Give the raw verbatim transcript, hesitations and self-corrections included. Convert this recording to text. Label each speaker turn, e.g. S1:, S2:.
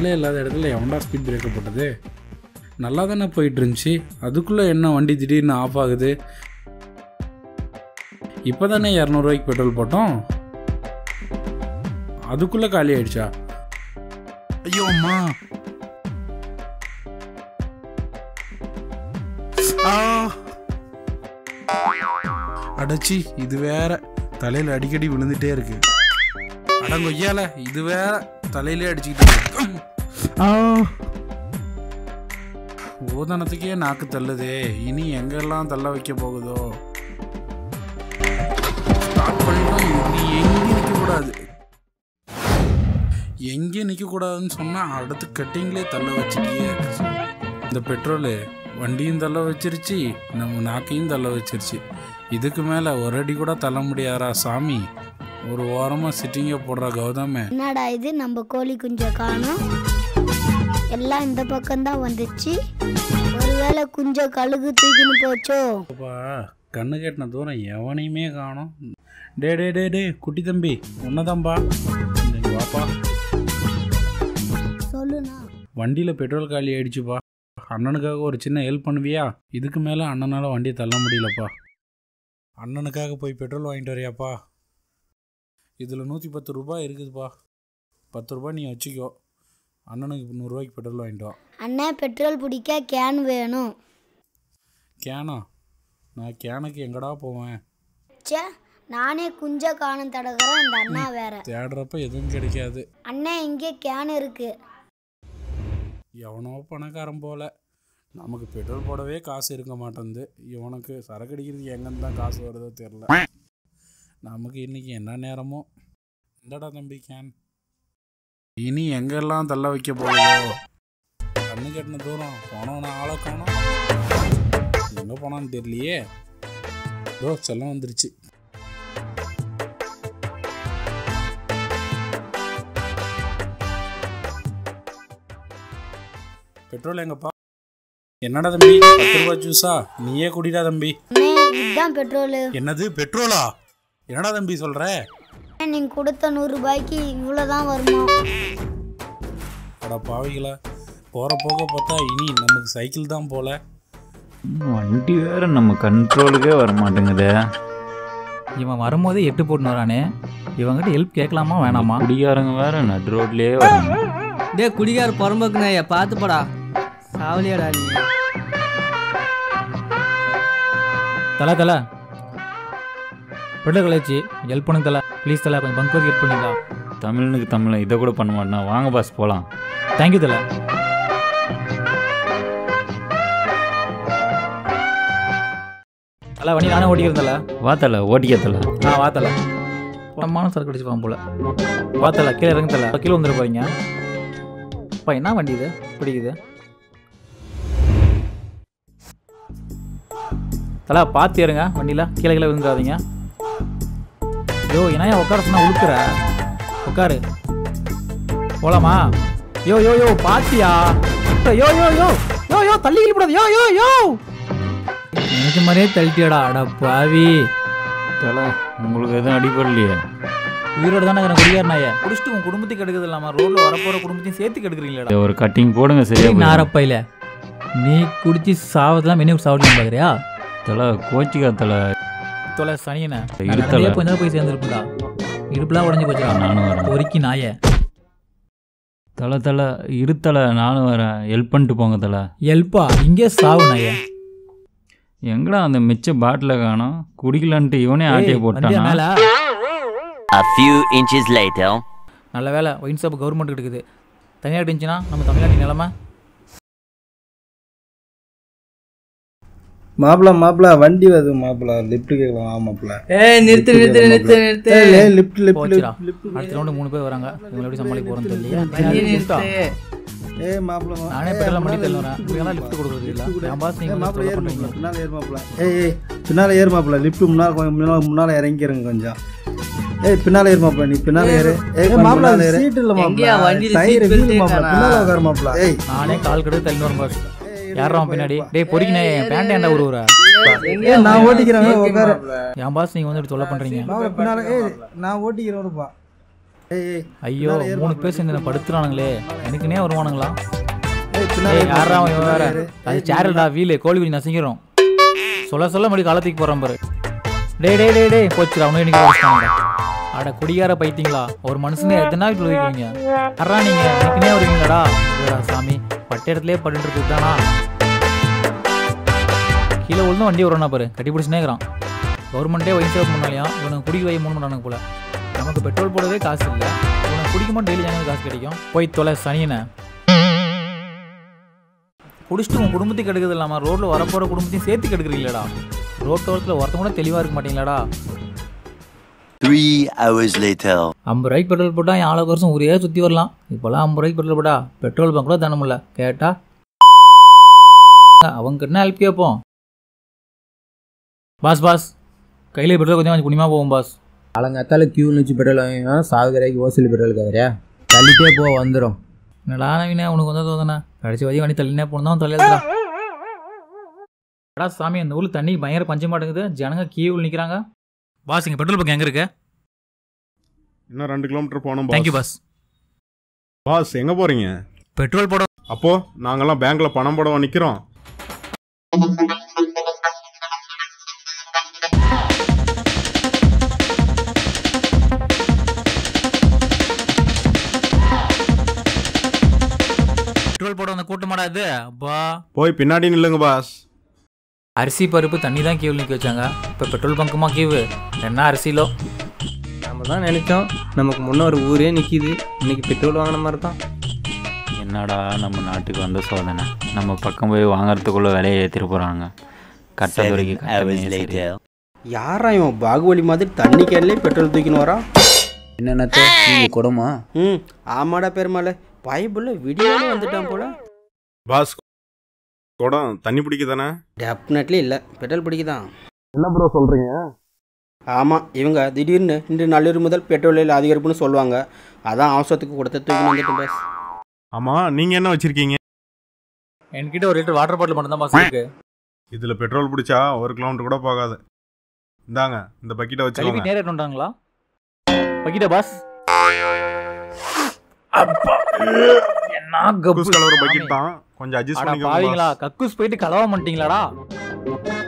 S1: ஆளே இல்லாத இடத்துல எவன்டா ஸ்பீட் பிரேக்கர் போட்டது? நல்லா தானே போயிட்டு இருந்துச்சு, அதுக்குள்ளே என்ன வண்டி திடீர்னு ஆஃப் ஆகுது? இப்போ தானே இரநூறுவாய்க்கு பெட்ரோல் போட்டோம், அதுக்குள்ளே காலி ஆயிடுச்சா? ஐயோ அம்மா, அடச்சி, இது வேற தலையில் அடிக்கடி விழுந்துட்டே இருக்கு. அடங்கொய்யால, இது வேற தலையிலே அடிச்சுக்கிட்டு இருக்கு. ஓதனத்துக்கே நாக்கு தள்ளுதே, இனி எங்கெல்லாம் தள்ள வைக்க போகுதோ? ஸ்டார்ட் பண்ணிட்டோம், நீ எங்கேயும் நிற்கக்கூடாது. எங்கேயும் நிற்கக்கூடாதுன்னு சொன்னால் அடுத்து கட்டிங்லேயே தள்ள வச்சுக்கியே. இந்த பெட்ரோலு வண்டியும் தள்ள வச்சிருச்சு, நம்ம நாக்கையும் தள்ள வச்சிருச்சு. இதுக்கு மேலே ஒரு அடி கூட தள்ள முடியாரா சாமி? ஒரு ஓரமாக சிட்டிங்க போடுற கௌதமே.
S2: என்னடா இது, நம்ம கோழி குஞ்ச காணோம், எல்லாம் இந்த பக்கம்தான் வந்துச்சு. ஒருவேளை குஞ்ச கழுகு தூக்கின்னு போச்சோ?
S1: கண்ணு கேட்டின தூரம் எவனையுமே காணோம். டே டே டே டே குட்டி தம்பி, உன்னதான்பா, வாப்பா.
S2: சொல்லுண்ணா.
S1: வண்டியில் பெட்ரோல் காலி ஆயிடுச்சுப்பா. அண்ணனுக்காக ஒரு சின்ன ஹெல்ப் பண்ணுவியா? இதுக்கு மேலே அண்ணனால் வண்டியை தள்ள முடியலப்பா. அண்ணனுக்காக போய் பெட்ரோல் வாங்கிட்டு வரியாப்பா? இதில் நூற்றி பத்து ரூபாய் இருக்குதுப்பா. பத்து ரூபாய் நீ வச்சுக்கோ, அண்ணனுக்கு நூறுரூவாய்க்கு பெட்ரோல் வாங்கிட்டு வா.
S2: அண்ணன் பெட்ரோல் பிடிக்க கேன் வேணும்.
S1: கேனா? நான் கேனுக்கு எங்கடா போவேன்?
S2: சே, நானே குஞ்ச காணும் தடக்கிறேன், அந்த அண்ணா வேற
S1: தேடுறப்ப எதுவும் கிடைக்காது.
S2: அண்ணன் இங்கே கேன் இருக்கு.
S1: எவனோ பணக்காரன் போல, நமக்கு பெட்ரோல் போடவே காசு இருக்க மாட்டேங்குது. இவனுக்கு சரக்கு அடிக்கிறதுக்கு எங்கேருந்து தான் காசு வருதோ தெரில. நமக்கு இன்னைக்கு என்ன நேரமோ. இந்தடா தம்பி கேன். இனி எங்கெல்லாம் தள்ள வைக்க போகுதோ? கண்ணு கட்டின தூரம் போனோம், நான் ஆளை காணோம், எங்கே போனான்னு தெரியலையே. தோ செல்லம் வந்துருச்சு. பெட்ரோல் எங்கப்பா? என்னடா தம்பி, பத்து ரூபா ஜூஸா? நீயே குடிடா தம்பி.
S2: இதுதான் பெட்ரோலு.
S1: என்னது பெட்ரோலா? என்னடா தம்பி சொல்ற?
S2: நீங்க கொடுத்த நூறு ரூபாய்க்கு இவ்வளவுதான் வருமா?
S1: அட பாவிகளா, போற போக பார்த்தா இனி நமக்கு சைக்கிள் தான் போல.
S3: வண்டி வேற நம்ம கண்ட்ரோலுக்கே வர மாட்டேங்குது.
S4: இவன் வரும்போதே எட்டு போட்டு வரானே, இவங்கிட்ட ஹெல்ப் கேட்கலாமா வேணாமா?
S3: குடிகாரங்க வேற நடு ரோட்லயே வராங்க.
S5: டே குடிகார புறம்போக்குனே, பார்த்து போடா, சாவலியாடா நீ.
S4: தலை தலை பெட்ரோல் கழிச்சு ஹெல்ப் பண்ணுங்க தலை, ப்ளீஸ் தலை, கொஞ்சம் பங்க் ஹெல்ப் பண்ணுங்களா?
S3: தமிழனுக்கு தமிழை இதை கூட பண்ண மாட்டேனா? வாங்க பாஸ் போகலாம்.
S4: தேங்க்யூ தலை. தலை வண்டி நானே ஓட்டிக்கிறேன் தலை.
S3: வா தலை, ஓட்டிக்க தலை.
S4: ஆ வா தலை. பணமான சரக்கு அடிச்சுப்பான் போல. வா தலை, கீழே இறங்க தலை, கீழே வந்துட போறீங்க. அப்பா என்ன வண்டி இது பிடிக்குது? தலை பார்த்து ஏறுங்க வண்டியில், கீழே கீழே விழுந்துடாதீங்க. யோ என்ன உட்கார சொன்னா உழுக்குற? உட்காரு, போலாமா? யோ யோ யோ பாத்தியா? யோ யோ யோ யோ யோ தள்ளி கிளப்படாது. யோ யோ யோ நினைச்ச மாதிரியே தள்ளிட்டியாடா. அட பாவி
S3: தலை, உங்களுக்கு எதுவும் அடிப்படலையே?
S4: உயிரோடு தானே குடியாருனாயே, குடிச்சிட்டு உன் குடும்பத்தையும் கெடுக்குது இல்லாமல் ரோட்டில் வரப்போகிற குடும்பத்தையும் சேர்த்து கெடுக்குறீங்களா?
S3: ஒரு கட்டிங் போடுங்க சரியா?
S4: நாரப்பையில் நீ குடிச்சு சாவதெல்லாம் மெனு சாவடியும் பார்க்குறியா?
S3: தலை கோச்சிக்கா தலை.
S4: தொலை சனியனை இருத்தல கொஞ்சம் போய் சேர்ந்துருக்குடா, இடுப்புலாம் உடஞ்சி போச்சுடா.
S3: நானும் வரேன்.
S4: ஒருக்கி நாய
S3: தலை தலை இருத்தலை, நானும் வரேன். ஹெல்ப் பண்ணிட்டு போங்க தலை.
S4: ஹெல்ப்பா? இங்கே சாவு நாய.
S3: எங்கடா அந்த மிச்ச பாட்டில காணோம்? குடிக்கலான்ட்டு இவனே ஆட்டிய போட்டானா?
S6: A few inches later.
S4: நல்ல வேலை ஒயின் ஷாப் கவர்மெண்ட் இருக்குது. தனியாக இருந்துச்சுன்னா நம்ம தமிழ்நாட்டு நிலைமை.
S7: மாப்பிள மாப்பிள வண்டி வருது மாப்பிள, லிஃப்ட் கேட்கலாம். ஆ மாப்பிள,
S5: ஏய் நிறுத்து நிறுத்து நிறுத்து நிறுத்து.
S7: ஏய் லிஃப்ட் லிஃப்ட்
S4: போச்சுடா. அடுத்த ரவுண்ட் மூணு பேர் வராங்க, இவங்க எப்படி சமாளிக்க போறோம்னு தெரியல.
S7: ஏய் மாப்பிள,
S4: நானே பெட்ரோல் பண்ணி தரேன், நீங்க லிஃப்ட் கொடுக்குறது இல்ல. என் பாஸ் நீங்க
S7: மாப்பிள ஏறு மாப்பிள, பின்னால ஏறு மாப்பிள. ஏய் ஏய் பின்னால ஏறு மாப்பிள, லிஃப்ட் முன்னால கொஞ்சம் முன்னால முன்னால இறங்கிக்கிறங்க கொஞ்சம். ஏய் பின்னால ஏறு மாப்பிள, நீ பின்னால ஏறு. ஏய் மாப்பிள சீட் இல்ல மாப்பிள, டயர் வீல் மாப்பிள, பின்னால உட்காரு மாப்பிள. ஏய்
S4: நானே கால் கடுத்து தள்ளி வரும் பாஸ். யாரா பின்னாடி? டேய் பொறிக்கினே என் பேண்ட் ஏன்டா உருவுற?
S7: ஏய் நான் ஓட்டிக்கிறேன் உட்காரு.
S4: என் பாஸ் நீங்க வந்து தொல்லை பண்றீங்க.
S7: மாப்பிள பின்னால. ஏய் நான் ஓட்டிக்கிறேன்ப்பா.
S4: ஐயோ மூணு பேர் சேர்ந்து என்ன படுத்துறானுங்களே, எனக்குனே வருவானுங்களா? ஏய் யாரா அவன் வேற? அது சேரல்டா வீலு, கோழி குஞ்சு நசிக்கிறோம். சொல்ல சொல்ல மறுபடி காலத்துக்கு போகிறான் பாரு. டே டே டே டே போச்சுடா, அவனு இன்னைக்கு வச்சுட்டாங்க. அட குடிகார பைத்திங்களா, ஒரு மனுஷனே எத்தனை நாள் வைக்கிறீங்க? அறா நீங்கள் எனக்குனே வருவீங்களாடா? சாமி பட்ட இடத்துலேயே பட்டு இருக்குது தானா? கீழே விழுந்தும் வண்டி வருவானா பாரு, கட்டி பிடிச்சுனே இருக்கிறான். கவர்மெண்ட்டே ஒயின் ஷாப் முன்னாலையும் இவனுக்கு குடிக்க வை மூணு பண்ணானுங்க போல. நமக்கு பெட்ரோல் போடவே காசு இல்லை, இவனுக்கு குடிக்கும்போது டெய்லி எனக்கு காசு கிடைக்கும். போய் தொலை சனியனை. குடிச்சிட்டு உன் குடும்பத்தையும் கெடுக்கிறது இல்லாமல் ரோட்டில் வரப்போகிற குடும்பத்தையும் சேர்த்து கெடுக்குறீங்களாடா? ரோட்டோரத்தில் ஒருத்தன் கூட தெளிவாக இருக்க மாட்டீங்களாடா?
S6: Three hours later.
S4: ஐம்பது ரூபாய்க்கு பெட்ரோல் போட்டால் என் ஆளுக்கு வருஷம் ஒரே சுற்றி வரலாம். இப்போல்லாம் ஐம்பது ரூபாய்க்கு பெட்ரோல் போட்டா பெட்ரோல் பங்க் கூட தானமில்ல. கேட்டா அவங்க என்ன ஹெல்ப் கேட்போம்? பாஸ் பாஸ் கையில் பெட்ரோல் கொஞ்சம் கொஞ்சம் புண்ணியமாக போவோம் பாஸ்.
S8: அலங்காத்தால கியூ நிச்சு பெட்ரோல் வாங்கினா சாகுதிரைக்கு ஓசில் பெட்ரோல் கவரியா தள்ளிட்டே போ வந்துடும்.
S4: என்னடா நவீனே உனக்கு வந்து தோதானே கடைசி வரைக்கும் வண்டி தள்ளினே போனதான் தொலையா. எடா சாமி, அந்த ஊரில் தண்ணி பயங்கர பஞ்சம் மாட்டேங்குது, ஜனங்க கியூவில் நிற்கிறாங்க. பாஸ் இங்கே பெட்ரோல் பங்க் எங்கே இருக்கு?
S9: இன்னும் ரெண்டு கிலோமீட்டர் போகணும்.
S4: Thank you boss.
S9: பாஸ் எங்கே போகிறீங்க?
S4: பெட்ரோல் போட.
S9: அப்போ நாங்கெல்லாம் பேங்க்கில் பணம் போடவா நிற்கிறோம்?
S4: பெட்ரோல் போட வந்த கூட்டமாடா இது? அப்பா
S9: போய் பின்னாடி நில்லுங்க பாஸ்.
S4: அரிசி பருப்பு தண்ணி தான் கீவு நிற்க வச்சாங்க, இப்போ பெட்ரோல் பங்குமா கீவு? என்ன அரிசிலோ?
S8: நம்ம தான் நினைச்சோம் நமக்கு முன்ன ஒரு ஊரே நிற்கிது, இன்னைக்கு பெட்ரோல் வாங்கின மாதிரி தான்.
S3: என்னடா நம்ம நாட்டுக்கு வந்த சோதனை, நம்ம பக்கம் போய் வாங்கறதுக்குள்ள விலையை ஏற்றிட்டு போகிறாங்க. கட்டதுரைக்கு
S10: யாரா இவன் பாகுபலி மாதிரி தண்ணி கேன்லேயே பெட்ரோல் தூக்கின்னு வரான்?
S8: என்னென்ன கொடுமா?
S10: ம் ஆமாடா பெருமாள், பைபிளில் வீடியோவில் வந்துட்டான் போல.
S9: பாஸ் குடம் தண்ணி பிடிக்க தானே?
S10: டெஃபினெட்லி இல்லை, பெட்ரோல் பிடிக்குதான்.
S9: என்ன ப்ரோ சொல்கிறீங்க?
S10: ஆமாம், இவங்க திடீர்னு இன்று நள்ளிரவு முதல் பெட்ரோல் விலை அதிகரிப்புன்னு சொல்லுவாங்க, அதான் அவசரத்துக்கு கொடுத்த தூக்கி வந்துட்டு பாஸ்.
S9: ஆமாம், நீங்கள் என்ன வச்சுருக்கீங்க?
S4: என்கிட்ட ஒரு லிட்டர் வாட்டர் பாட்டில் மட்டும் தான் பாஸ் இருக்கு.
S9: இதில் பெட்ரோல் பிடிச்சா ஒரு கிலோமீட்டர் கூட போகாது. இந்தாங்க இந்த பக்கெட்டை வச்சுக்கோங்க.
S4: நேரே வந்துட்டாங்களா பக்கெட்டா பாஸ்? என்ன கக்கூஸ்
S9: கலவர பக்கெட் தான், கொஞ்சம் அட்ஜஸ்ட் பண்ணிக்கோங்க.
S4: பாவீங்களா, கக்கூஸ் போயிட்டு கலவ மாட்டீங்களாடா?